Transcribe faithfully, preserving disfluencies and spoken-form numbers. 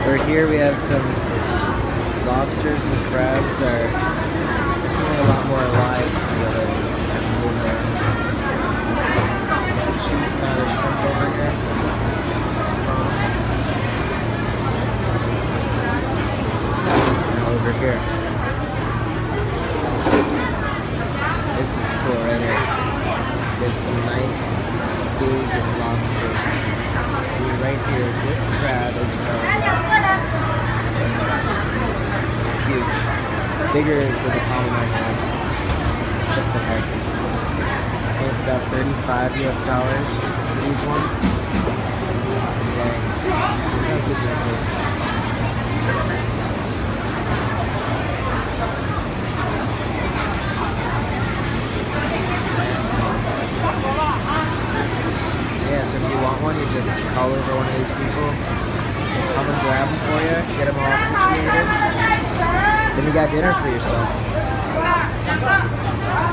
Over here we have some lobsters and crabs that are a lot more alive than the other ones. Cheese not a shrimp over here. Now over here. This is cool right here. There's some nice big lobsters. And right here, this crab is growing. It's huge. Bigger than the common right now. Just the heck. I think it's about thirty-five U S dollars for these ones. Okay. How good is it? Yeah, so if you want one, you just call over one of these people. They'll come and grab them for you, get them all situated. Then you got dinner for yourself.